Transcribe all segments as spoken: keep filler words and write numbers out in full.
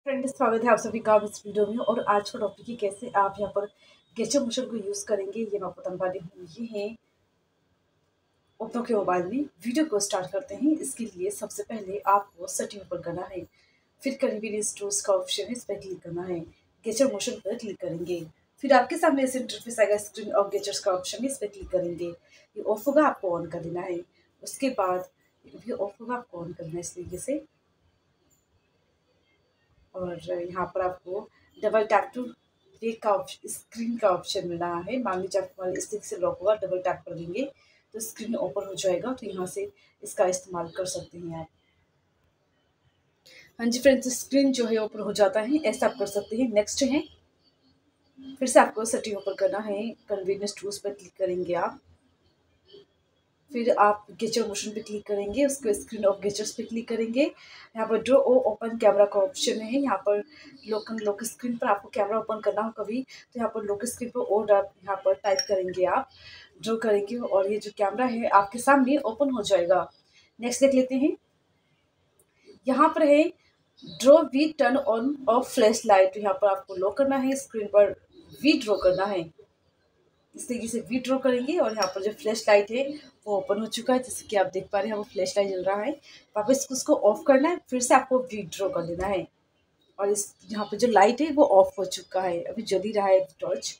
Friends, स्वागत है आप सभी का इस वीडियो में। और आज का टॉपिक है कैसे आप यहाँ पर गेस्चर मोशन को यूज़ करेंगे, ये मैं बताने वाली हूँ। ये है ओप्पो के मोबाइल में। वीडियो को स्टार्ट करते हैं। इसके लिए सबसे पहले आपको सेटिंग पर करना है, फिर कन्वीनियंस टूल्स का ऑप्शन है, इस पर क्लिक करना है। गेस्चर मोशन पर क्लिक करेंगे, फिर आपके सामने ऐसे इंटरफेस आएगा, स्क्रीन और गेस्चर्स का ऑप्शन है, इस पर क्लिक करेंगे। ये ऑफ होगा, आपको ऑन कर देना है। उसके बाद ये ऑफ होगा, आपको ऑन करना है इस तरीके से। और यहाँ पर आपको डबल टैप टू ब्रेक का ऑप्शन, स्क्रीन का ऑप्शन मिल रहा है। मान लीजिए आपको इस तरीके से लॉक होगा, डबल टैप कर देंगे तो स्क्रीन ओपन हो जाएगा। तो यहाँ से इसका इस्तेमाल कर सकते हैं आप। हाँ जी फ्रेंड्स, स्क्रीन जो है ओपन हो जाता है, ऐसा आप कर सकते हैं। नेक्स्ट है, फिर से आपको सेटिंग ओपन करना है। कन्वीनियंस टूल्स पर क्लिक करेंगे आप, फिर आप गेस्चर मोशन पे क्लिक करेंगे। उसके स्क्रीन ऑफ गेस्चर्स पे क्लिक करेंगे। यहाँ पर ड्रो ओ ओपन कैमरा का ऑप्शन है। यहाँ पर लोक लोक स्क्रीन पर आपको कैमरा ओपन करना हो कभी, तो यहाँ पर लोक स्क्रीन पर ओ यहाँ पर टाइप करेंगे, आप ड्रो करेंगे और ये जो कैमरा है आपके सामने ओपन हो जाएगा। नेक्स्ट देख लेते हैं। यहाँ पर है draw V turn on off flash light. यहाँ पर आपको लॉक करना है, स्क्रीन पर वी ड्रॉ करना है। इस तरीके से वी ड्रॉ करेंगे और यहाँ पर जो फ्लैश लाइट है वो ओपन हो चुका है, जैसे कि आप देख पा रहे हैं वो फ्लैश लाइट जल रहा है। वापस उसको ऑफ करना है, फिर से आपको वी ड्रॉ कर देना है। और इस यहाँ पर जो लाइट है वो ऑफ हो चुका है, अभी जल ही रहा है टॉर्च।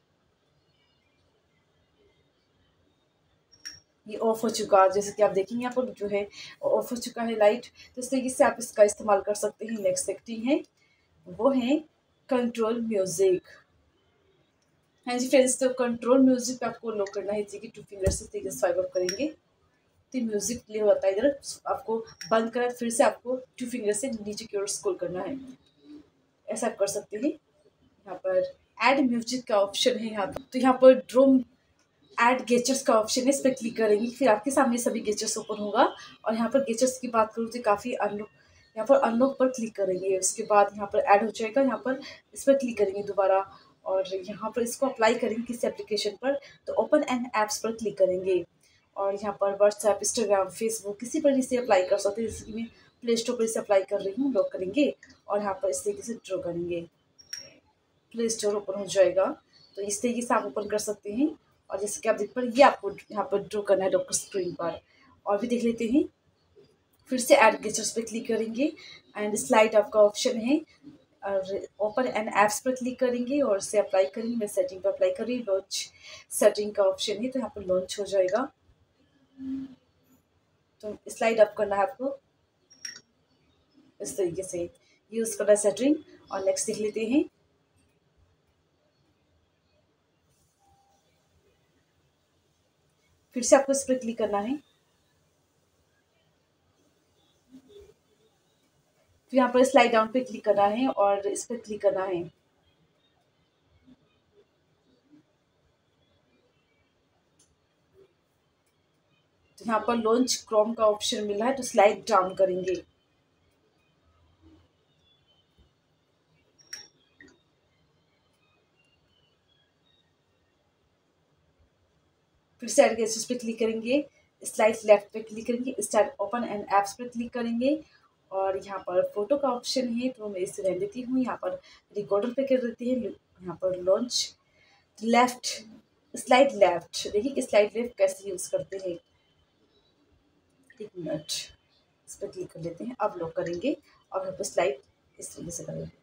ये ऑफ हो चुका है, जैसे कि आप देखेंगे यहाँ पर जो है ऑफ हो चुका है लाइट। तो इस तरीके से आप इसका इस्तेमाल कर सकते हैं। नेक्स्ट सेटिंग है, वो है कंट्रोल म्यूजिक। हाँ जी फ्रेंड्स, तो कंट्रोल म्यूजिक पे आपको लॉक करना है। कि टू फिंगर से तरीके से स्वाइप अप करेंगे तो म्यूजिक प्ले होता है। इधर आपको बंद करना है, फिर से आपको टू फिंगर से नीचे की ओर स्क्रॉल करना है। ऐसा आप कर सकते हैं। यहाँ पर ऐड म्यूजिक का ऑप्शन है। यहाँ पर तो यहाँ पर ड्रोम ऐड गेस्चर्स का ऑप्शन है, इस पर क्लिक करेंगे। फिर आपके सामने सभी गेस्चर्स ओपन होगा। और यहाँ पर गेस्चर्स की बात करूँ तो काफ़ी अनलॉक, यहाँ पर अनलॉक पर क्लिक करेंगे। उसके बाद यहाँ पर ऐड हो जाएगा, यहाँ पर इस पर क्लिक करेंगे दोबारा और यहाँ पर इसको अप्लाई करेंगे किसी एप्लीकेशन पर, तो ओपन एंड ऐप्स पर क्लिक करेंगे। और यहाँ पर व्हाट्सएप, इंस्टाग्राम, फेसबुक किसी पर इसे अप्लाई कर सकते हैं। जैसे कि मैं प्ले स्टोर पर इसे अप्लाई कर रही हूँ, लॉक करेंगे और यहाँ पर इस तरीके से ड्रॉ करेंगे, प्ले स्टोर ओपन हो जाएगा। तो इस तरीके से आप ओपन कर सकते हैं। और जैसे कि आप देख पा रहे हैं, ये आपको यहाँ पर ड्रॉ करना है डॉक्टर स्क्रीन पर। और भी देख लेते हैं। फिर से ऐड गेस्चर्स पे क्लिक करेंगे एंड स्लाइड आपका ऑप्शन है, और ओपन एंड ऐप्स पर क्लिक करेंगे और इसे अप्लाई करेंगे। मैं सेटिंग पर अप्लाई कर रही हूँ, लॉन्च सेटिंग का ऑप्शन है, तो यहाँ पर लॉन्च हो जाएगा। तो स्लाइड अप करना है आपको, इस तरीके से यूज़ करना है सेटिंग। और नेक्स्ट देख लेते हैं। फिर से आपको इस पर क्लिक करना है, फिर यहाँ पर स्लाइड डाउन पे क्लिक करना है और इस पर क्लिक करना है। तो यहाँ पर लॉन्च क्रोम का ऑप्शन मिला है, तो स्लाइड डाउन करेंगे। फिर से ऐड गेस्चर्स पे क्लिक करेंगे, स्लाइड लेफ्ट पे क्लिक करेंगे, स्टार्ट ओपन एंड ऐप्स पे क्लिक करेंगे। और यहाँ पर फोटो का ऑप्शन है, तो मैं इसे रहने देती हूँ। यहाँ पर रिकॉर्डर पे कर देती है। यहाँ पर लॉन्च लेफ्ट, स्लाइड लेफ्ट, देखिए कि स्लाइड लेफ्ट कैसे यूज़ करते हैं। एक मिनट, इस पर क्लिक कर लेते हैं। अब लॉक करेंगे और यहाँ पर स्लाइड इस तरीके से करेंगे।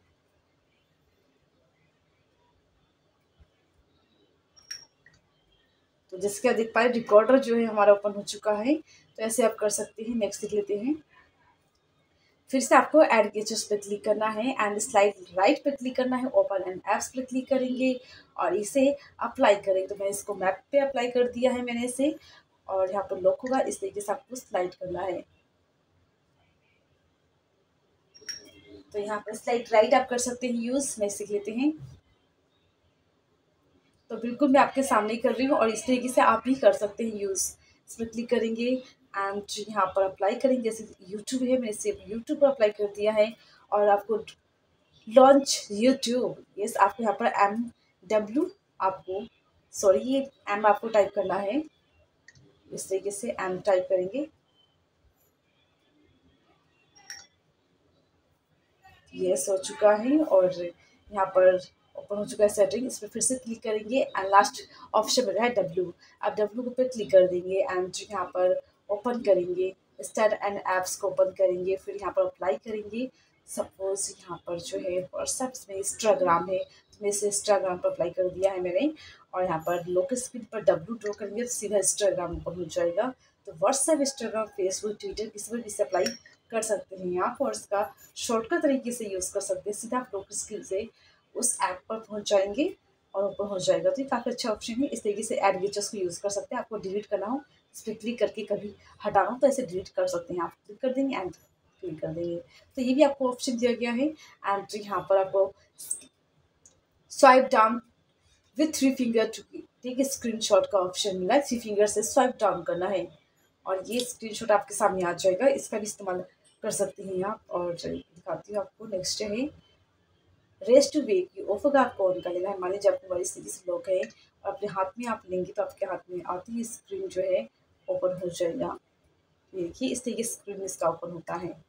तो जैसे कि आप देख पाए, रिकॉर्डर जो है हमारा ओपन हो चुका है। तो ऐसे आप कर सकते हैं। नेक्स्ट देख लेते हैं। फिर से आपको ऐड गेस्चर्स पे क्लिक करना है एंड स्लाइड राइट पे क्लिक करना है, ओपन एंड ऐप्स पे क्लिक करेंगे और इसे अप्लाई करें। तो मैं इसको मैप पे अप्लाई कर दिया है मैंने इसे, और यहाँ पर लॉक होगा। इस तरीके से आपको स्लाइड करना है। तो यहाँ पर स्लाइड राइट आप कर सकते हैं यूज़। नेक्स्ट सीख लेते हैं। तो बिल्कुल मैं आपके सामने ही कर रही हूँ और इस तरीके से आप भी कर सकते हैं यूज़। इस पर क्लिक करेंगे एंड यहाँ पर अप्लाई करेंगे। जैसे यूट्यूब है, मैंने इसे यूट्यूब पर अप्लाई कर दिया है। और आपको लॉन्च यूट्यूब, यस, आपको यहाँ पर एम डब्ल्यू आपको सॉरी ये एम आपको टाइप करना है। इस तरीके से एम टाइप करेंगे। यस हो चुका है और यहाँ पर ओपन हो चुका है सेटिंग। इस पर फिर से क्लिक करेंगे एंड लास्ट ऑप्शन मिल रहा है डब्ल्यू। आप डब्ल्यू के ऊपर क्लिक कर देंगे एंड यहाँ पर ओपन करेंगे, स्टार्ट एंड ऐप्स को ओपन करेंगे, फिर यहाँ पर अप्लाई करेंगे। सपोज यहाँ पर जो है व्हाट्सएप में इंस्टाग्राम है, तो मैं इसे इंस्टाग्राम पर अप्लाई कर दिया है मैंने। और यहाँ पर लोकल स्क्रीन पर डब्ल्यू ड्रॉ करेंगे तो सीधा इंस्टाग्राम ओपन हो जाएगा। तो व्हाट्सएप, इंस्टाग्राम, फेसबुक, ट्विटर किसी पर भी इसे अप्लाई कर सकते हैं आप और इसका शॉर्टकट तरीके से यूज़ कर सकते हैं। सीधा आप लोकल स्क्रीन से उस ऐप पर पहुँच जाएंगे और ओपन हो जाएगा। तो ये काफ़ी अच्छा ऑप्शन है। इस तरीके से एड विचर्स को यूज़ कर सकते हैं। आपको डिलीट करना हो, इस पर क्लिक करके कभी हटाना हो तो ऐसे डिलीट कर सकते हैं। आप क्लिक कर देंगे एंड क्लिक कर देंगे। तो ये भी आपको ऑप्शन दिया गया है। एंड यहाँ पर आपको swipe down with three finger to ठीक है, स्क्रीनशॉट का ऑप्शन मिला है। थ्री फिंगर से स्वाइप डाउन करना है और ये स्क्रीनशॉट आपके सामने आ जाएगा। इसका भी इस्तेमाल कर सकते हैं आप। और दिखाती हूँ आपको। नेक्स्ट है रेस टू वेक की ऑफर का आपको ऑन कर लेना है। मान लीजिए आपको बड़ी स्थिति से लॉक है और अपने हाथ में आप लेंगे तो आपके हाथ में आती ही स्क्रीन जो है ओपन हो जाएगा। देखिए इस तरीके से स्क्रीन इसका ओपन होता है।